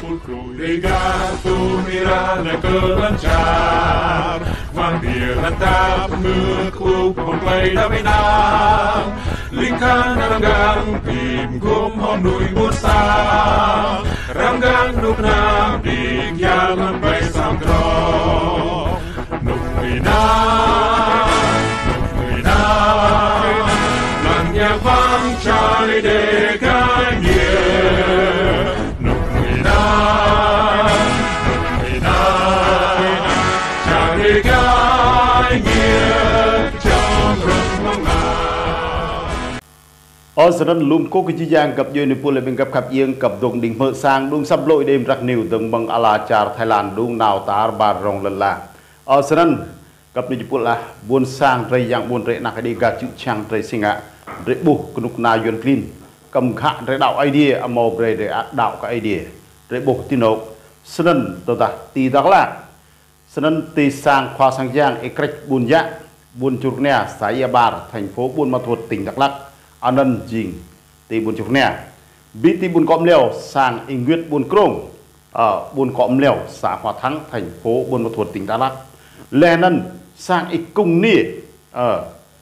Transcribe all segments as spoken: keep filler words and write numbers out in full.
sepulcro legato mirada ke lancar Vampir rantap mekuk play da binang Lingkang ranggang tim gum hondui bursa Ranggang nuk nam dik yang bay sam tro Nuk minang Nuk minang Lan yang vang chai de kai nie Nuk minang Nuk minang Chai kai nie trong rừng mong ở sân lùm cố cái chi giang cặp duyên phu lại bên cặp cặp yên cặp đồng đình mơ sang đúng sắp lội đêm rắc nhiều từng bằng ala char Thái Lan đúng nào ta ba rong lần là ở sân cặp này phu là buôn sang tây giang buôn tây nạc đi gạt chữ trang tây sinh ạ tây bu kunuk na yun clean cầm khạ tây đạo idea màu tây tây đạo cái idea tây bu tin nộp sân tàu ta tì đặc là sân tì sang khoa sang giang ekret buôn dạ buôn chục nè Sài Bar thành phố Buôn Ma Thuột tỉnh Đắk Lắk anh ân jing tì buôn chục nè bí tì buôn cọm lèo sang Inh Nguyệt buôn Krông ở buôn cọm lèo xã Hòa Thắng thành phố Buôn Ma Thuột tỉnh Đắk Lắk lè nân sang Ích Cung Ni ở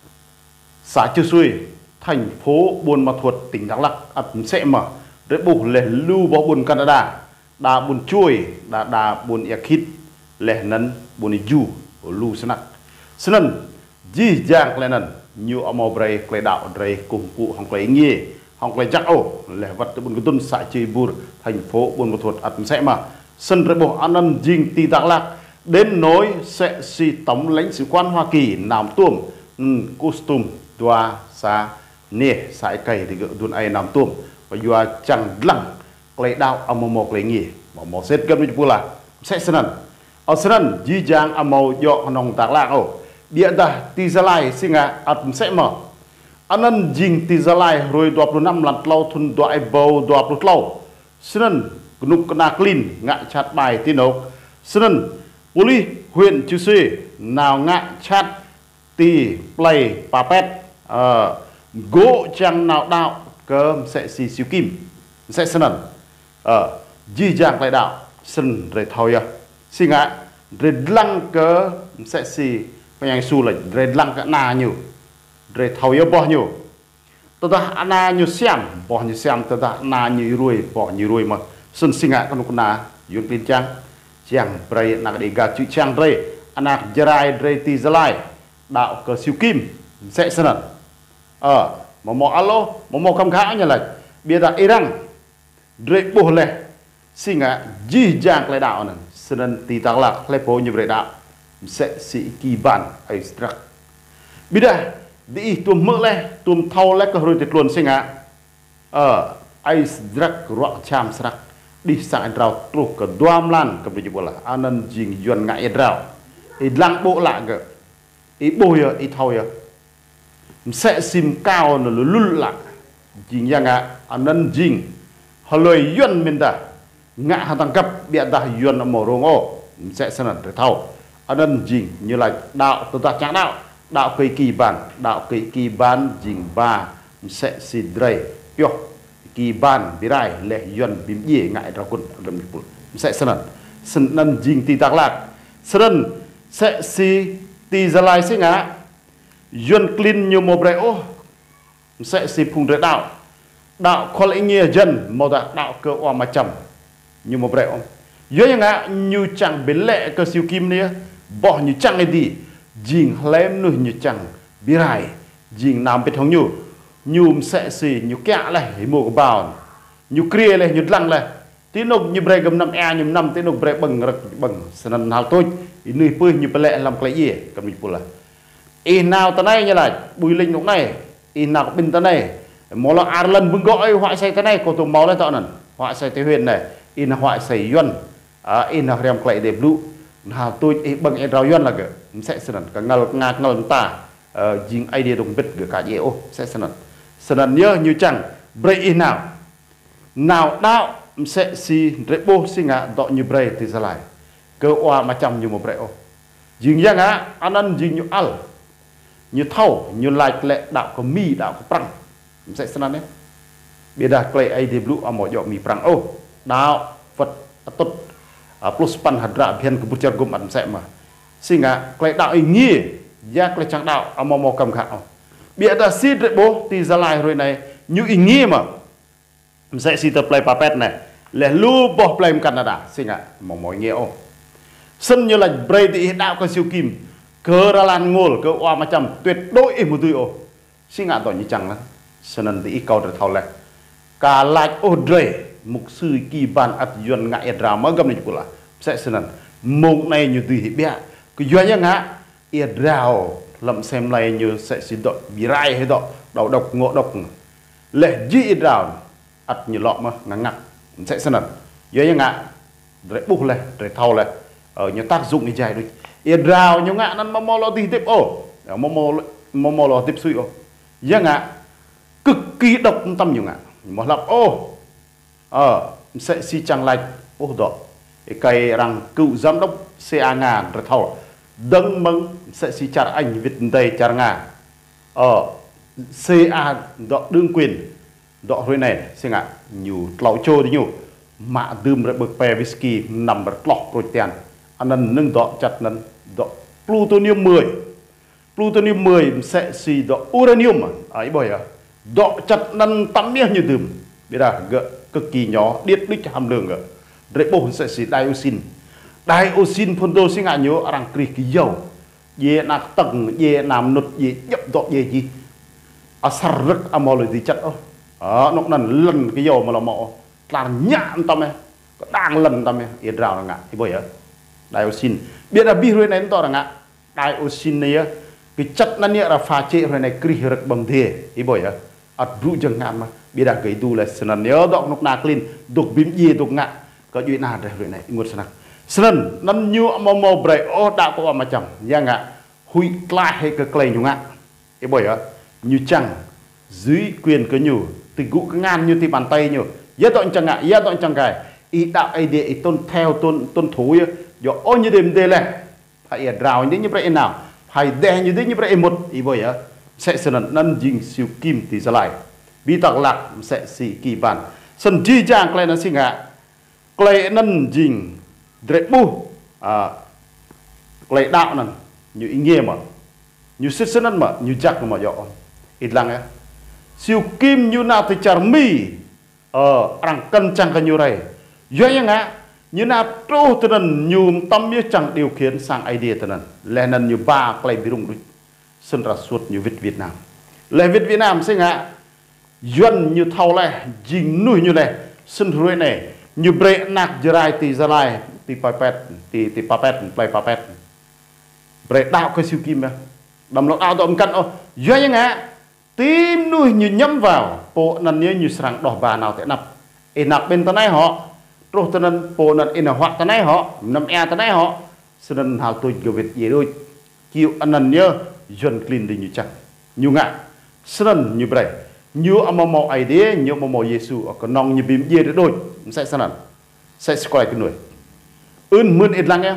xã Chư Xuôi thành phố Buôn Ma Thuột tỉnh Đắk Lắk ắt sẽ mở để bù lè lưu vào buôn Canada đà buôn chuối đà đà buôn Yakit lè nân buôn Yu lưu snak sân di giang lè nân nhiều âm màu bray clay đạo bray cùng cụ hong clay nghe hong clay chắc ô lẻ vật buôn cái tuần xã Chư Bur thành phố Buôn Ma Thuột ắt sẽ mà sân rễ bộ an ân jing tì Đắk Lắk đến nối sẽ si tổng lãnh sự quan Hoa Kỳ Nam Tuom custom đoa sa nè sải cây thì gỡ đun ai Nam Tuom và doa chẳng lăng clay đạo âm màu clay nghe mà màu xét gấp như là sẽ sân ở sân di giang âm màu dọ nòng Đắk Lắk ô địa ta tì gia lai sinh à ắt sẽ mở anh ân jing tì gia lai rồi đoạt luôn năm lần lâu thun đoạt bầu đoạt luôn lâu sân nục na clean ngạ chặt bài tin nộp sân Poli huyện Chư Xuê nào ngạ chặt tì play papet ờ gỗ chẳng nào đạo cơm sẽ xì siêu kim sẽ sân ờ di giang lại đạo sân rồi thôi à sinh ạ rồi lăng cớ sẽ xì cái nhà su lệnh rồi lăng cái na nhiều rồi thôi à bỏ nhiều tôi ta na nhiều xem bỏ nhiều xem tôi ta na nhiều ruồi bỏ nhiều ruồi mà sân sinh ạ con na yun pin chăng chàng bray nak đi gạt chữ chàng bray anak jerai bray tì gia lai đạo cờ siêu kim sẽ sân ờ mà mò alo mà mò cam khá như là bia đặt Iran bray bồ lệ sinh ạ di giang lại đạo này sân tì Đắk Lắk lại bồ như bray đạo sẽ sĩ kỳ bản ấy strak bây giờ đi tuom mỡ lệ tuom thau lệ cái rồi tiệt luôn sinh ạ ờ ấy strak rọ cham strak đi sang rau trục ke duam lan ke biji bola anan jing yuan ngai rau i lang bộ lạ ke i bôi i thau ya sẽ sim cao nó lul lạ jing yang a anan jing haloi yuan minda ngạ hàng tăng cấp bịa ta yuan mồ rong ô sẽ sân để thau anan jing như là đạo tự ta chẳng đạo đạo cây kỳ bản đạo cây kỳ bản jing ba sẽ si dray yo kỳ ban birai lệ yuan bim ye ngại ra quân đâm đi sẽ sân sân nân jing tì Đắk Lắk sân sẽ si tì gia lai sinh á yuan clean nhiều màu breo sẽ si phùng rễ đạo đạo khó lẽ nghe dân màu đạo đạo cơ oa mà chầm nhiều màu breo dưới như ngã như chẳng biến lệ cơ siêu kim nia bỏ như chẳng ấy đi jing lem nuôi như chẳng birai jing nam biết không nhiều nhùm sẽ xì nhù kẹo này mùa bào nhù kia này nhù lăng này tí nục nhù bề gầm năm e nhù năm tí nục bề bằng bằng sân nào tôi nơi phơi nhù bề làm cái gì cầm đi pula in nào tới này như là bùi linh lúc này in nào bên tới này món là Ireland bưng gọi họa say tới này có tụ máu lên tao nè họa say tới huyền này in họa say yuan in nào làm cái để blue nào tôi bằng em rau yuan là cái sẽ sân cái ngал ngạc ngal ta jing idea đồng bit cái cả dễ sẽ sân sân nhớ như chẳng break in nào nào đạo sẽ si rebo sinh ngã dọ như break thì ra lại cơ oa mà chăm như một break ô dừng ra ngã anh ăn dừng như al như thau như lại lệ đạo có mi đạo có prang sẽ sân đấy bây giờ clay ai blue ở mọi dọ mi prang ô đạo vật atut plus pan hadra bian kebucar gum am sẽ mà sehingga klei đạo inghi ya klei chang đạo amo mo kam kha bia ta si re bo ti zalai rồi này như inghi mà sẽ si tập play papet này le lu bo play Canada sehingga mo mo nghe ô sân như là bray ti đạo con siêu kim cơ ra lan ngol cơ oa mà chăm tuyệt đối một tui ô sehingga tỏ như chẳng là sân ti câu được thâu lại cả lại ô dre mục sư kỳ ban at yuan ngại drama gam này pula sẽ sân mong này như tùy bia cứ yuan nhá ngã ia rào lầm xem này như sẽ xin đội bị rai hay đội đầu độc ngộ độc lệ dị rào at như lọ mà ngắn ngặt sẽ sân yuan nhá ngã để bục lên để thâu lên ở như tác dụng như dài đôi ia rào như ngã nó mò lo tì tiếp ô mò mò mò lo tiếp suy ô nhá ngã cực kỳ độc tâm nhiều ngã mà lập ô ờ sẽ si chẳng lạch ô đó cái rằng cựu giám đốc xê a ngàn rồi thầu đấng mừng sẽ si chặt anh Việt Tây chặt ngà ở xê a đó đương quyền đó rồi này xem ạ nhiều lão trôi đi nhiều mạ đơm rồi bực pè whisky nằm bật lọc rồi tiền anh nên nâng đó chặt nên đó plutonium mười plutonium mười sẽ si đó uranium ấy bởi à đó chặt nên tắm miếng như đơm bây giờ gỡ cực kỳ nhỏ điết đích hàm lượng ở để bổ sẽ xí dioxin dioxin phun đô sinh ngại nhớ rằng kỳ kỳ dầu về nạc tầng về làm nụt về dập dọ về gì à sar rất à mò lời gì chất đó ờ nó lần lần cái dầu mà là mọ là nhạn tâm ấy có đang lần tâm ấy yên rào là ngạ thì bởi vậy dioxin biết là bi rồi này to là ngạ dioxin này cái chất nó nhẹ là pha chế rồi này kỳ rất bằng thế thì bởi vậy at ru jeng ngam mà biết là cái tu là sân nhớ đọc nóc nạc lên đục bím gì đục ngạ có chuyện nào đây rồi này ngột sân sân năm nhiêu mò mò bể ô đạo có mà chẳng giang ngạ hui lại hay cái clay nhung ngạ cái bởi á như chẳng dưới quyền cái nhủ từ gũ cái ngàn như thì bàn tay nhủ giá tọn chẳng ngạ giá tọn chẳng cái ý đạo ai để ý tôn theo tôn tôn thú do ô như đêm đây này phải rào như như vậy nào phải đè như thế như vậy một ý bởi á sẽ sân năn dinh siêu kim thì ra lại bị tạc lạc sẽ xì kỳ bản sân chi trang clay nó sinh ngạ clay năn dinh dre bu à clay đạo nè như ý nghĩa mà như sức sức năn mà như chắc mà dọ ít lăng á siêu kim như nào thì char mi ờ rằng cân chẳng cái như này doanh ngạ như nào trâu từ nần nhùm tâm như chẳng điều khiển sang idea từ nần lẽ nần như ba clay bị rung đôi sân ra suốt như Việt Việt Nam lẽ Việt Việt Nam sinh ngạ doanh như thâu lẽ dình nuôi như này sân ruồi này như bre nạc jerai ti zalai ti papet ti ti papet play papet bre đạo cái siêu kim á đầm lộc ao tôm cân ô doanh ngạ tim nuôi như nhắm vào bộ nần như như sàng đỏ bà nào thế nạp e nạp bên tay này họ rồi tên nần bộ nần e nạp hoặc tay này họ nằm e tay này họ sân hào tôi kiểu Việt gì đôi chịu anh nần nhớ doanh clean đi như chắc như ngạ sân như bre như âm màu ai đấy như âm màu Giêsu ở con nong như bìm dê đấy đôi sẽ sao nào sẽ quay cái nồi ơn mơn ít lăng em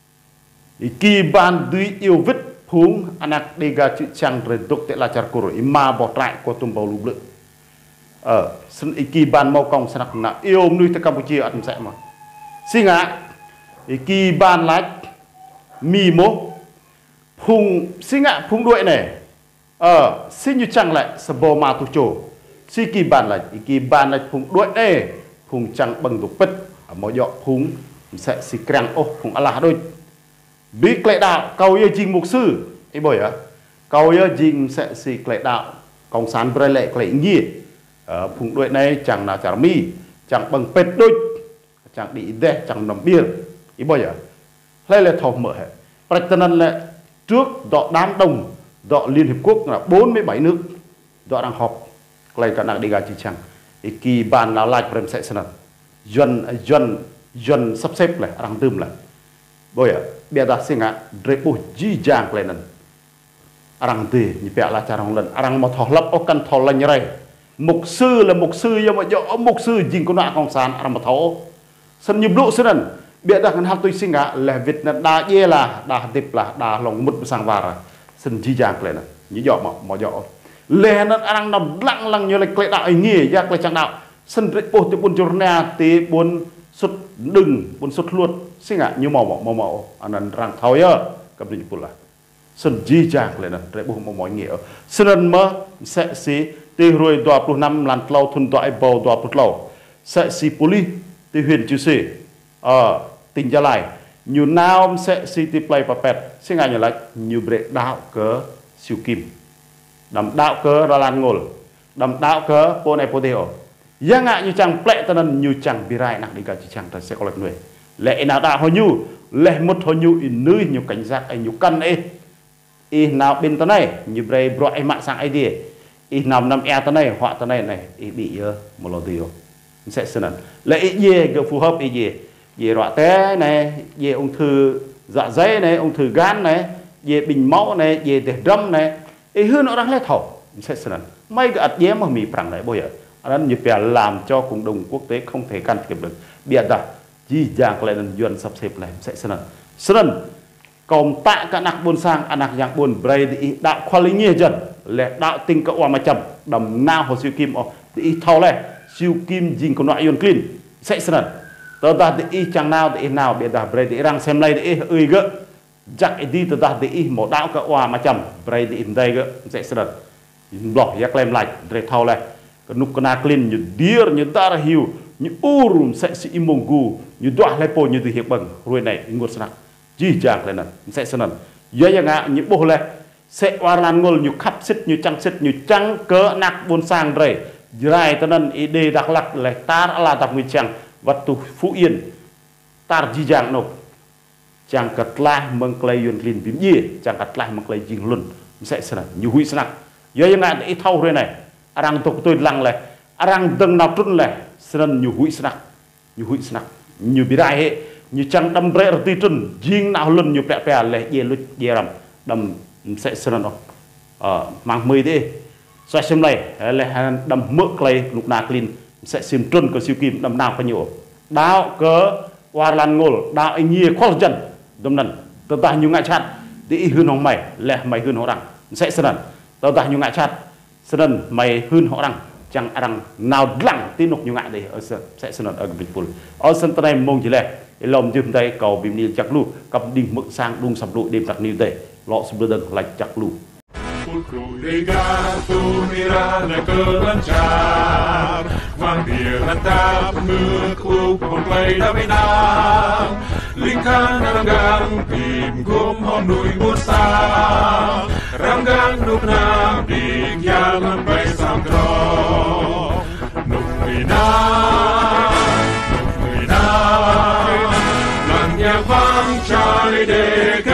kỳ ban duy yêu vứt phúng anak dega chữ chang rồi đục tệ là char cổ mà bỏ trại của tôm bầu lục lự ở sân kỳ ban mau cong sân nặng yêu nuôi tới Campuchia ăn sẽ mà xin ngã kỳ ban lách mì mốt phùng xin ngã phùng đuổi này ờ xin như chẳng lại sabo ma tu chô si kỳ bàn là kỳ bàn là phùng đuổi đây phùng chẳng bằng tục bứt ở mỗi dọ phùng sẽ si krang ô phùng Allah đôi bí lệ đạo cầu yêu trình mục sư ấy bởi á cầu yêu trình sẽ si lệ đạo công sản bơi lệ lệ nghi ở phùng đuổi này chẳng nào chẳng mi chẳng bằng pet đôi chẳng đi đe chẳng nằm bia ấy bởi á đây là thầu mở hệ President là trước dọ đám đông dọ Liên Hiệp Quốc là bốn mươi bảy nước dọ đang họp lại cả nặng đi gà chỉ chẳng kỳ bàn nào lại phần sẽ sẵn dân dân dân sắp xếp lại đang tươm lại bởi bây giờ xin ngã rễ bù dì dàng lại nè đang tì như vậy là chả rong lần đang một thọ lập ô căn thọ là như này mục sư là mục sư nhưng mà dọ mục sư dình con nạ con sàn đang một thọ sân nhịp lộ sân bây giờ học tôi xin ngã là Việt Nam đa dê là đa tiệp là đa lòng mứt sang vào sân dì dàng lại nè như dọ mà mà dọ lẽ nó đang nằm lặng lặng như là cái đạo nghề giác là chẳng đạo sân rễ bù thì buồn chôn na thì buồn xuất đừng buôn xuất luôn sinh ạ như màu màu màu màu anh ăn răng tháo nhớ cầm đi pula sân di chạc lên nè để buông màu màu nghĩa sân mơ sẽ xí tì rồi đoạt plu năm làn lâu thun đoạt bầu đoạt plu lâu sẽ xí poli tì huyền chư xí ờ tình gia lại nhiều nào sẽ xí tì play papet sinh ạ như là nhiều bệ đạo cớ siêu kim đầm đạo cớ ra lan ngồi đầm đạo cớ po này po theo yang ngại như chẳng plệ ta nên như chẳng bị rai nặng đi cả chỉ chẳng ta sẽ có lệch người lệ nào đạo hồi nhu lệ một hồi nhu in nơi nhiều cảnh giác ấy nhiều căn ấy y nào bên ta này như bray bro ai mạng sang ai đi y nằm nằm e ta này họa ta này này y bị một lò tiêu sẽ xin ẩn lệ gì cái phù hợp y gì gì rọa té này gì ung thư dạ dày này ung thư gan này gì bình máu này gì để đâm này y hư nó đang lấy thầu sẽ xin ẩn mấy cái ắt dễ mà mì phẳng này bây giờ anh như phải làm cho cộng đồng quốc tế không thể can thiệp được biệt đặt gì dạng lại là duyên sắp xếp lại sẽ sân sân còn tạ cả nặc buôn sang anak yang buôn bray đi đạo khoa lý nghĩa dần lệ đạo tinh cậu hòa mà chậm đầm nào hồ siêu kim đi thâu này siêu kim dinh của loại ion clean sẽ sân tớ ta đi chẳng nào đi nào biệt đặt bray đi răng xem này đi ơi gỡ chắc đi tớ ta đi một đạo cậu hòa mà chậm bray đi đây gỡ sẽ sân bỏ yak lem lại để thâu này nục kena clean như deer như darah hiu như urum sẽ si imongu như doa lepo như từ hiệp bằng rồi này ngột snak gì chàng lên nè sẽ sân nè giờ yang ngạ như bố lệ sẽ oran ngol như khắp xích như trăng xích như trăng cỡ nặc buôn sang rồi dài ta nên ide đặc lắc lại ta là tập người chàng vật tu phú yên ta gì chàng nộp chàng cật la măng clay yun clean bím gì chàng cật la măng clay jing luôn sẽ sân như hui snak giờ yang ngạ để thâu rồi này arang tok tôi lăng lại arang dâng nào trun lại sân nhiều hụi snak nhiều hụi snak nhiều bị đại hệ nhiều trăng đâm rễ ở tì trun riêng nào lần nhiều bẹ bẹ lại dê lút dê rầm đâm sẽ sân đó ờ mang mười đi xoay xem này lại đâm mỡ clay lục na clean sẽ xem trun có siêu kim đâm nào có nhiều đào cớ qua lan ngol đào anh nhia khoa chân đâm nần tao ta nhiều ngại chặt đi hươn hồng mày lẹ mày hươn họ đằng sẽ sân tao ta nhiều ngại chặt sân mày hươn họ đằng chẳng rằng nào lặng tin nục như ngại đây ở sẽ sân ở bình phul ở sân tay mông chỉ lệ lòng dùm tay cầu bìm niên chặt lu cặp đinh mực sang đung sập lụi đêm chặt niu tề lọ sụp đơn lạch chặt lu Lingkan ranggang tim gom hom nui bursa ranggang nuk nam dik yang bay sam tro nuk ina nuk ina lan yang vang chai de